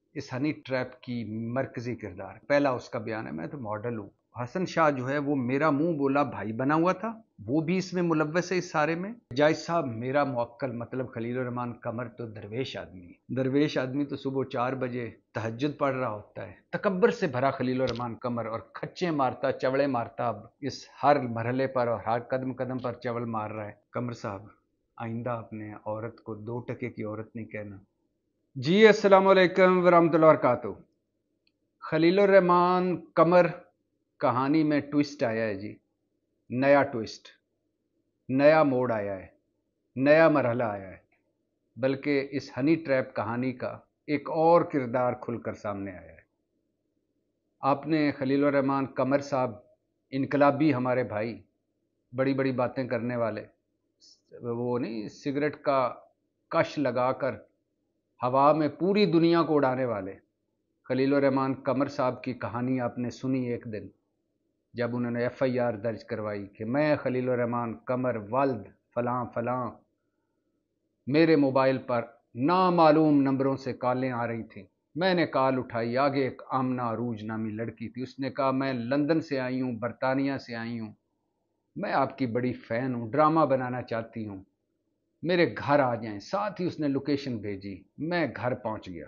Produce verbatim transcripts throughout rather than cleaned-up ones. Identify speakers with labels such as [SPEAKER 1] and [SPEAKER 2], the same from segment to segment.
[SPEAKER 1] اس honey trap کی مرکزی کردار۔ پہلا اس کا بیان ہے، میں تو ماڈل ہوں۔ حسن شاہ جو ہے وہ میرا منہ بولا بھائی بنا ہوا تھا، وہ بھی اس میں ملوث ہے اس سارے میں۔ جائز صاحب میرا موکل مطلب خلیل الرحمان قمر تو درویش آدمی ہے۔ درویش آدمی تو صبح چار بجے تہجد پڑھ رہا ہوتا ہے۔ تکبر سے بھرا خلیل الرحمان قمر، اور کھچے مارتا، چوڑے مارتا، اب اس ہر مرحلے پر اور ہر قدم قدم پر چول مار رہا ہے۔ قمر صاحب آئندہ اپنے عورت کو دو ٹکے کی عورت نہیں کہنا۔ جی السلام علیکم ورحمۃ اللہ وبرکاتہ۔ خلیل الرحمان قمر کہانی میں ٹوسٹ آیا ہے جی، نیا ٹوسٹ، نیا موڑ آیا ہے، نیا مرحلہ آیا ہے، بلکہ اس ہنی ٹریپ کہانی کا ایک اور کردار کھل کر سامنے آیا ہے۔ آپ نے خلیل الرحمان قمر صاحب، انقلابی ہمارے بھائی، بڑی بڑی باتیں کرنے والے، وہ نہیں سگریٹ کا کش لگا کر ہوا میں پوری دنیا کو اڑانے والے خلیل الرحمان قمر صاحب کی کہانی آپ نے سنی ایک دن، جب انہوں نے ایف آئی آر درج کروائی کہ میں خلیل الرحمان قمر ولد فلاں فلاں، میرے موبائل پر نامعلوم نمبروں سے کالیں آ رہی تھیں، میں نے کال اٹھائی، آگے ایک آمنہ عروج نامی لڑکی تھی، اس نے کہا میں لندن سے آئی ہوں، برطانیہ سے آئی ہوں، میں آپ کی بڑی فین ہوں، ڈرامہ بنانا چاہتی ہوں، میرے گھر آ جائیں۔ ساتھ ہی اس نے لوکیشن بھیجی، میں گھر پہنچ گیا۔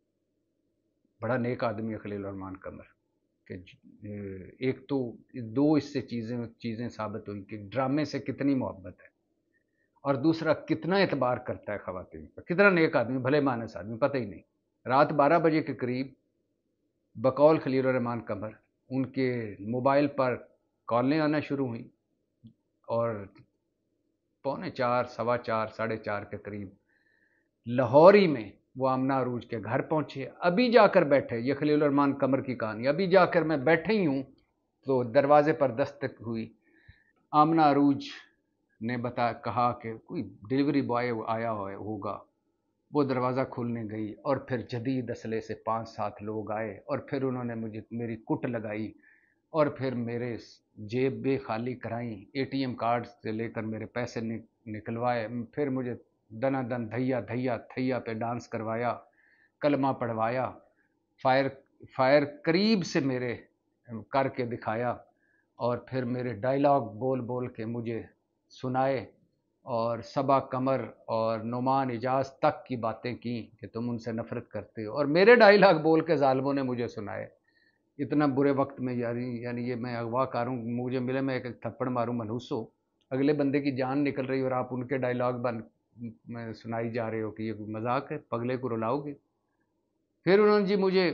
[SPEAKER 1] بڑا نیک آدمی ہے خلیل الرحمان قمر، کہ ایک تو دو اس سے چیزیں چیزیں ثابت ہوئی کہ ڈرامے سے کتنی محبت ہے، اور دوسرا کتنا اعتبار کرتا ہے خواتین پر، کتنا نیک آدمی، بھلے مانس آدمی، پتہ ہی نہیں۔ رات بارہ بجے کے قریب بقول خلیل الرحمان قمر ان کے موبائل پر کالیں آنا شروع ہوئیں، اور پونے چار سوا چار ساڑھے چار کے قریب لاہوری میں وہ آمنہ عروج کے گھر پہنچے۔ ابھی جا کر بیٹھے، یہ خلیل الرحمان قمر کی کہانی، ابھی جا کر میں بیٹھے ہی ہوں تو دروازے پر دستک ہوئی۔ آمنہ عروج نے بتا کہا کہ کوئی ڈیلیوری بوائے آیا ہوگا، وہ دروازہ کھولنے گئی، اور پھر جدید اسلحے سے پانچ سات لوگ آئے، اور پھر انہوں نے مجھے میری کٹ لگائی، اور پھر میرے جیب بے خالی کرائیں، اے ٹی ایم کارڈ سے لے کر میرے پیسے نکلوائے، پھر مجھے دنا دن دھیا دھیا تھیا پہ ڈانس کروایا، کلمہ پڑھوایا، فائر فائر قریب سے میرے کر کے دکھایا، اور پھر میرے ڈائیلاگ بول بول کے مجھے سنائے، اور صبا قمر اور نعمان اجاز تک کی باتیں کی کہ تم ان سے نفرت کرتے ہو، اور میرے ڈائیلاگ بول کے ظالموں نے مجھے سنائے۔ اتنا برے وقت میں یعنی یعنی یہ میں اغوا کاروں، مجھے ملے میں ایک تھپڑ ماروں منحوس ہو، اگلے بندے کی جان نکل رہی اور آپ ان کے ڈائیلاگ بن میں سنائی جا رہے ہو کہ یہ مذاق ہے، پگلے کو رلاؤ گے۔ پھر انہوں نے جی مجھے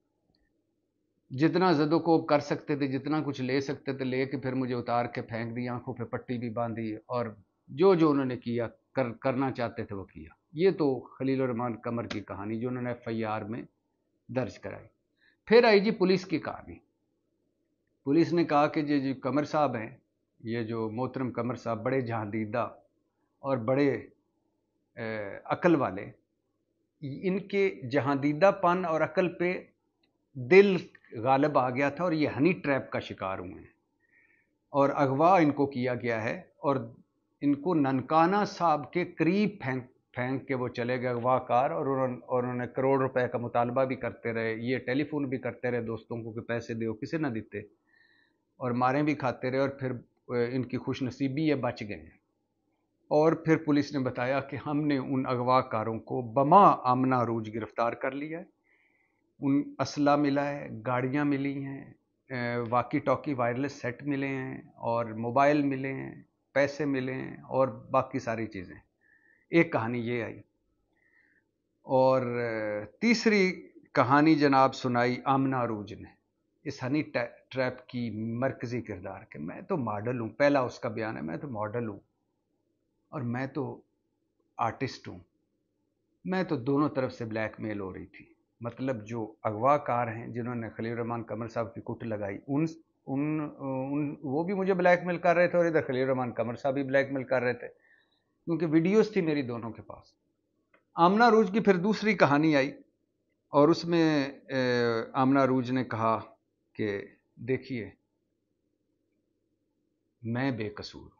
[SPEAKER 1] جتنا زد و کوب کر سکتے تھے، جتنا کچھ لے سکتے تھے لے کے پھر مجھے اتار کے پھینک دی، آنکھوں پہ پٹی بھی باندھی، اور جو جو انہوں نے کیا کر کرنا چاہتے تھے وہ کیا۔ یہ تو خلیل الرحمان قمر کی کہانی جو انہوں نے ایف آئی آر میں درج کرائی۔ پھر آئی جی پولیس کی کہانی۔ پولیس نے کہا کہ جو قمر صاحب ہیں، یہ جو محترم قمر صاحب بڑے جہاندیدہ اور بڑے عقل والے، ان کے جہاندیدہ پن اور عقل پہ دل غالب آ گیا تھا، اور یہ ہنی ٹریپ کا شکار ہوئے ہیں، اور اغوا ان کو کیا گیا ہے، اور ان کو ننکانہ صاحب کے قریب پھینک پھینک کے وہ چلے گئے اغوا کار، اور انہوں نے کروڑ روپے کا مطالبہ بھی کرتے رہے، یہ ٹیلی فون بھی کرتے رہے دوستوں کو کہ پیسے دیو، کسے نہ دیتے، اور ماریں بھی کھاتے رہے، اور پھر ان کی خوش نصیبی یہ بچ گئے ہیں۔ اور پھر پولیس نے بتایا کہ ہم نے ان اغوا کاروں کو بما آمنہ عروج گرفتار کر لیا ہے، ان اسلحہ ملا ہے، گاڑیاں ملی ہیں، واکی ٹاکی وائرلیس سیٹ ملے ہیں، اور موبائل ملے ہیں، پیسے ملے ہیں، اور باقی ساری چیزیں۔ ایک کہانی یہ آئی، اور تیسری کہانی جناب سنائی آمنہ عروج نے، اس ہنی ٹریپ کی مرکزی کردار کہ میں تو ماڈل ہوں۔ پہلا اس کا بیان ہے، میں تو ماڈل ہوں، اور میں تو آرٹسٹ ہوں۔ میں تو دونوں طرف سے بلیک میل ہو رہی تھی، مطلب جو اغوا کار ہیں جنہوں نے خلیل الرحمان قمر صاحب کی کٹ لگائی، ان ان, ان وہ بھی مجھے بلیک میل کر رہے تھے، اور ادھر خلیل الرحمان قمر صاحب بھی بلیک میل کر رہے تھے، کیونکہ ویڈیوز تھی میری دونوں کے پاس۔ آمنہ عروج کی پھر دوسری کہانی آئی، اور اس میں آمنہ عروج نے کہا کہ دیکھیے میں بے قصور ہوں،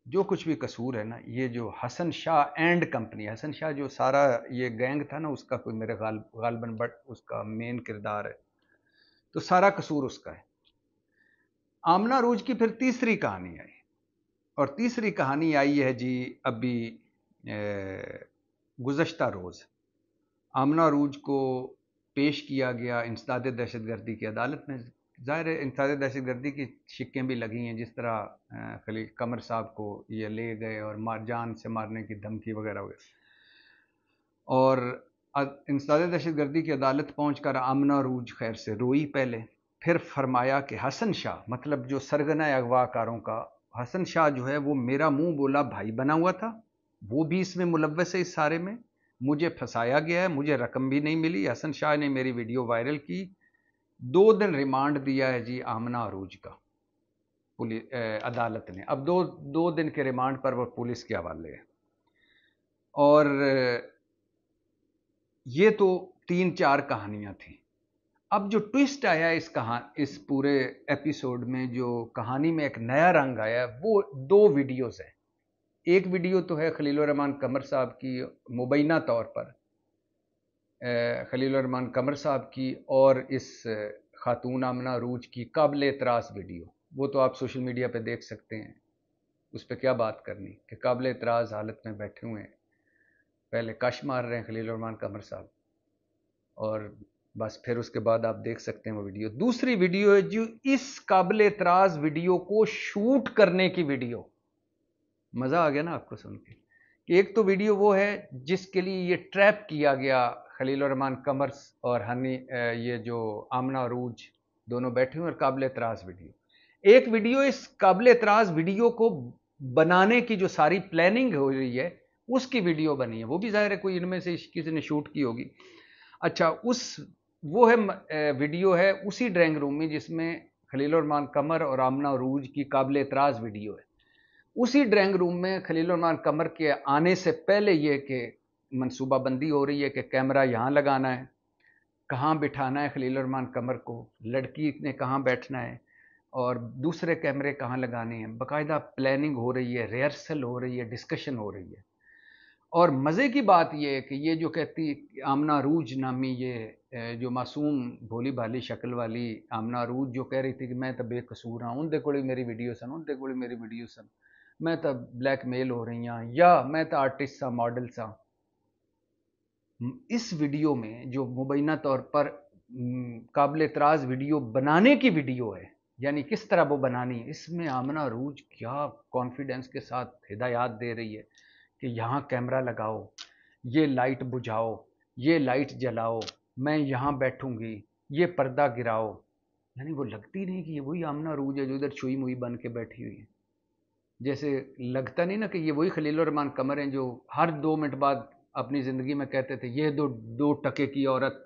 [SPEAKER 1] جو کچھ بھی قصور ہے نا، یہ جو حسن شاہ اینڈ کمپنی، حسن شاہ جو سارا یہ گینگ تھا نا، اس کا کوئی میرے غالب غالباً بٹ اس کا مین کردار ہے، تو سارا قصور اس کا ہے۔ آمنہ عروج کی پھر تیسری کہانی آئی، اور تیسری کہانی آئی ہے جی ابھی گزشتہ روز آمنہ عروج کو پیش کیا گیا انسداد دہشت گردی کی عدالت میں۔ ظاہر ہے انسداد دہشت گردی کی شکیں بھی لگی ہیں، جس طرح خلیل قمر صاحب کو یہ لے گئے اور مار جان سے مارنے کی دھمکی وغیرہ وغیرہ، اور انسداد دہشت گردی کی عدالت پہنچ کر آمنہ عروج خیر سے روئی پہلے، پھر فرمایا کہ حسن شاہ، مطلب جو سرگنہ اغوا کاروں کا حسن شاہ جو ہے وہ میرا منہ بولا بھائی بنا ہوا تھا، وہ بھی اس میں ملوث ہے، اس سارے میں مجھے پھنسایا گیا ہے، مجھے رقم بھی نہیں ملی۔ حسن شاہ نے میری ویڈیو وائرل کی، دو دن ریمانڈ دیا ہے جی آمنہ عروج کا عدالت نے، اب دو دو دن کے ریمانڈ پر وہ پولیس کے حوالے ہے۔ اور یہ تو تین چار کہانیاں تھیں۔ اب جو ٹوسٹ آیا اس کہاں اس پورے ایپیسوڈ میں، جو کہانی میں ایک نیا رنگ آیا، وہ دو ویڈیوز ہیں۔ ایک ویڈیو تو ہے خلیل الرحمان قمر صاحب کی، مبینہ طور پر خلیل الرحمان قمر صاحب کی، اور اس خاتون آمنہ عروج کی قابل اعتراض ویڈیو، وہ تو آپ سوشل میڈیا پہ دیکھ سکتے ہیں، اس پہ کیا بات کرنی کہ قابل اعتراض حالت میں بیٹھے ہوئے ہیں، پہلے کش مار رہے ہیں خلیل الرحمان قمر صاحب، اور بس پھر اس کے بعد آپ دیکھ سکتے ہیں وہ ویڈیو۔ دوسری ویڈیو ہے جو اس قابل اعتراض ویڈیو کو شوٹ کرنے کی ویڈیو، مزہ آ گیا نا آپ کو سن کے، کہ ایک تو ویڈیو وہ ہے جس کے لیے یہ ٹریپ کیا گیا خلیل الرحمان قمر اور ہنی، یہ جو آمنہ عروج دونوں بیٹھے ہوئے، اور قابل اعتراض ویڈیو۔ ایک ویڈیو اس قابل اعتراض ویڈیو کو بنانے کی جو ساری پلاننگ ہو رہی ہے اس کی ویڈیو بنی ہے، وہ بھی ظاہر ہے کوئی ان میں سے کسی نے شوٹ کی ہوگی۔ اچھا، اس وہ ہے ویڈیو ہے اسی ڈرائنگ روم میں جس میں خلیل الرحمان قمر اور آمنہ عروج کی قابل اعتراض ویڈیو ہے۔ اسی ڈرائنگ روم میں خلیل الرحمان قمر کے آنے سے پہلے یہ کہ منصوبہ بندی ہو رہی ہے کہ کیمرہ یہاں لگانا ہے، کہاں بٹھانا ہے خلیل الرحمان قمر کو، لڑکی نے کہاں بیٹھنا ہے، اور دوسرے کیمرے کہاں لگانے ہیں، باقاعدہ پلاننگ ہو رہی ہے، ریہرسل ہو رہی ہے، ڈسکشن ہو رہی ہے۔ اور مزے کی بات یہ ہے کہ یہ جو کہتی آمنہ عروج نامی یہ جو معصوم بھولی بھالی شکل والی آمنہ عروج جو کہہ رہی تھی کہ میں تو بے قصور ہاں، ان دے کوئی میری ویڈیو سن ان دے کوئی میری ویڈیو سن میں تو بلیک میل ہو رہی ہاں، یا میں تو آرٹسٹ سا ماڈل سا، اس ویڈیو میں جو مبینہ طور پر قابل اعتراض ویڈیو بنانے کی ویڈیو ہے، یعنی کس طرح وہ بنانی ہے، اس میں آمنہ عروج کیا کانفیڈنس کے ساتھ ہدایات دے رہی ہے کہ یہاں کیمرہ لگاؤ، یہ لائٹ بجھاؤ، یہ لائٹ جلاؤ، میں یہاں بیٹھوں گی، یہ پردہ گراؤ، یعنی وہ لگتی نہیں کہ یہ وہی آمنہ عروج ہے جو ادھر چھوئی موئی بن کے بیٹھی ہوئی ہے، جیسے لگتا نہیں نا کہ یہ وہی خلیل الرحمان قمر ہیں جو ہر دو منٹ بعد اپنی زندگی میں کہتے تھے یہ دو دو ٹکے کی عورت،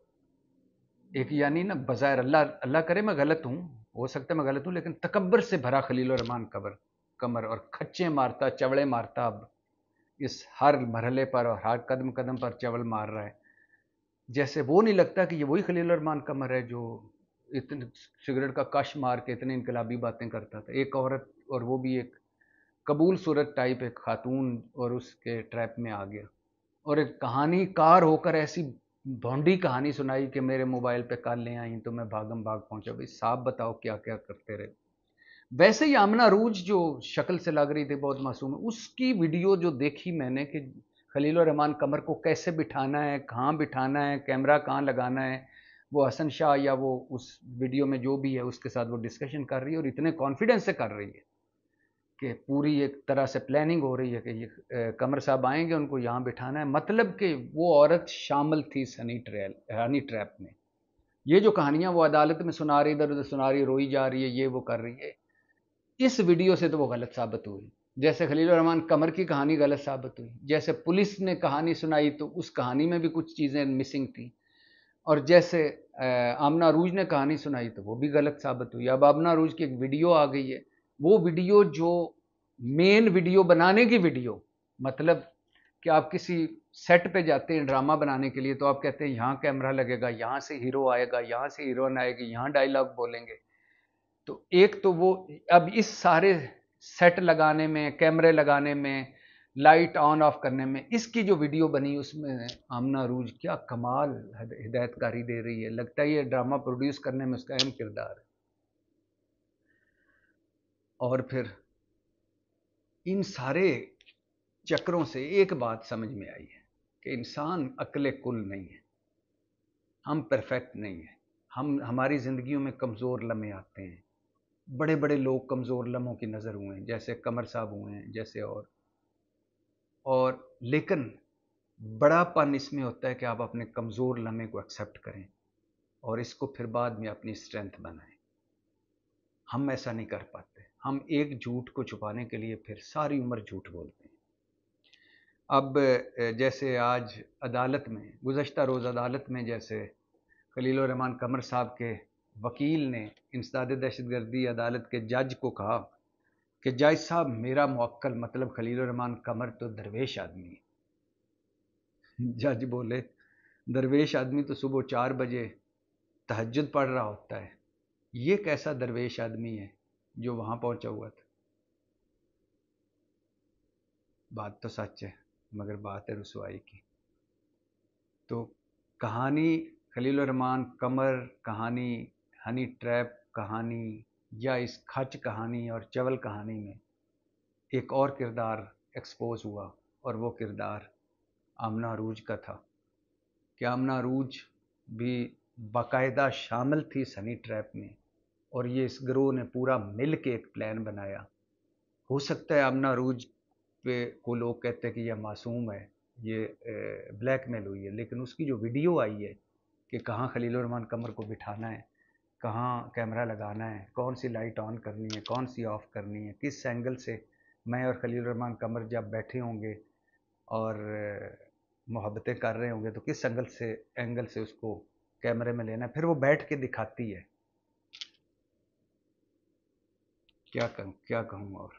[SPEAKER 1] ایک یعنی نا بظاہر اللہ اللہ کرے میں غلط ہوں، ہو سکتا ہے میں غلط ہوں، لیکن تکبر سے بھرا خلیل الرحمان قمر قمر اور کھچے مارتا، چوڑے مارتا، اب اس ہر مرحلے پر اور ہر قدم قدم پر چول مار رہا ہے، جیسے وہ نہیں لگتا کہ یہ وہی خلیل الرحمان قمر ہے جو اتنے سگریٹ کا کش مار کے اتنے انقلابی باتیں کرتا تھا، ایک عورت، اور وہ بھی ایک قبول صورت ٹائپ ایک خاتون، اور اس کے ٹریپ میں آ گیا، اور ایک کہانی کار ہو کر ایسی بھونڈی کہانی سنائی کہ میرے موبائل پہ کال لے آئیں تو میں بھاگم بھاگ پہنچا۔ بھائی صاحب بتاؤ کیا کیا کرتے رہے۔ ویسے ہی آمنہ عروج جو شکل سے لگ رہی تھی بہت معصوم، اس کی ویڈیو جو دیکھی میں نے کہ خلیل الرحمان قمر کو کیسے بٹھانا ہے، کہاں بٹھانا ہے، کیمرہ کہاں لگانا ہے، وہ حسن شاہ یا وہ اس ویڈیو میں جو بھی ہے اس کے ساتھ وہ ڈسکشن کر رہی ہے، اور اتنے کانفیڈنس سے کر رہی ہے کہ پوری ایک طرح سے پلاننگ ہو رہی ہے کہ یہ قمر صاحب آئیں گے، ان کو یہاں بٹھانا ہے، مطلب کہ وہ عورت شامل تھی ہنی ٹریل ہنی ٹریپ میں۔ یہ جو کہانیاں وہ عدالت میں سنا رہی، ادھر ادھر سنا رہی، روئی جا رہی ہے، یہ وہ کر رہی ہے، اس ویڈیو سے تو وہ غلط ثابت ہوئی، جیسے خلیل الرحمان قمر کی کہانی غلط ثابت ہوئی، جیسے پولیس نے کہانی سنائی تو اس کہانی میں بھی کچھ چیزیں مسنگ تھیں، اور جیسے آمنہ عروج نے کہانی سنائی تو وہ بھی غلط ثابت ہوئی۔ اب آمنہ عروج کی ایک ویڈیو آ گئی ہے، وہ ویڈیو جو مین ویڈیو بنانے کی ویڈیو، مطلب کہ آپ کسی سیٹ پہ جاتے ہیں ڈرامہ بنانے کے لیے تو آپ کہتے ہیں یہاں کیمرہ لگے گا، یہاں سے ہیرو آئے گا، یہاں سے ہیروئن آئے گی، یہاں ڈائلاگ بولیں گے، تو ایک تو وہ اب اس سارے सेट लगाने में, कैमरे लगाने में, लाइट ऑन ऑफ करने में। इसकी जो वीडियो बनी उसमें आमना अरूज क्या कमाल हिदायतकारी दे रही है, लगता है ये ड्रामा प्रोड्यूस करने में उसका अहम किरदार है। और फिर इन सारे चक्रों से एक बात समझ में आई है कि इंसान अक्ल कुल नहीं है, हम परफेक्ट नहीं है। हम हमारी ज़िंदगियों में कमज़ोर लम्हे आते हैं, बड़े बड़े लोग कमज़ोर लम्हों की नज़र हुए हैं, जैसे कमर साहब हुए हैं, जैसे और और लेकिन बड़ापन इसमें होता है कि आप अपने कमज़ोर लम्हे को एक्सेप्ट करें और इसको फिर बाद में अपनी स्ट्रेंथ बनाएं। हम ऐसा नहीं कर पाते, हम एक झूठ को छुपाने के लिए फिर सारी उम्र झूठ बोलते हैं। अब जैसे आज अदालत में, गुज़श्ता रोज़ अदालत में, जैसे खलील-उर-रहमान कमर साहब के वकील ने इंसदाद दहशतगर्दी अदालत के जज को कहा कि जज साहब मेरा मुवक्किल मतलब खलील-उर-रहमान कमर तो दरवेश आदमी है। जज बोले दरवेश आदमी तो सुबह चार बजे तहज्जुद पढ़ रहा होता है, ये कैसा दरवेश आदमी है जो वहाँ पहुँचा हुआ था। बात तो सच है मगर बात है रुसवाई की। तो कहानी खलील-उर-रहमान कमर, कहानी हनी ट्रैप कहानी या इस खच कहानी और चवल कहानी में एक और किरदार एक्सपोज हुआ और वो किरदार आमना अरूज का था कि आमना अरूज भी बाकायदा शामिल थी हनी ट्रैप में और ये इस गिरोह ने पूरा मिल के एक प्लान बनाया। हो सकता है आमना अरूज पे को लोग कहते हैं कि यह मासूम है, ये ब्लैकमेल हुई है, लेकिन उसकी जो वीडियो आई है कि कहाँ खलील-उर-रहमान कमर को बिठाना है, कहाँ कैमरा लगाना है, कौन सी लाइट ऑन करनी है, कौन सी ऑफ करनी है, किस एंगल से मैं और खलील-उर-रहमान कमर जब बैठे होंगे और मोहब्बतें कर रहे होंगे तो किस एंगल से एंगल से उसको कैमरे में लेना है, फिर वो बैठ के दिखाती है। क्या कहूँ क्या कहूँ और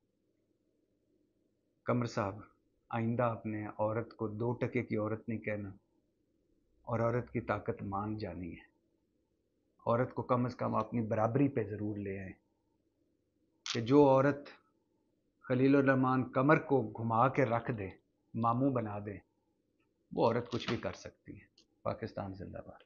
[SPEAKER 1] कमर साहब आइंदा अपने औरत को दो टके की औरत नहीं कहना और औरत की ताकत मान जानी है। औरत को कम से कम अपनी बराबरी पे ज़रूर ले आए कि जो औरत खलील-उर-रहमान कमर को घुमा के रख दे, मामू बना दे, वो औरत कुछ भी कर सकती है। पाकिस्तान जिंदाबाद।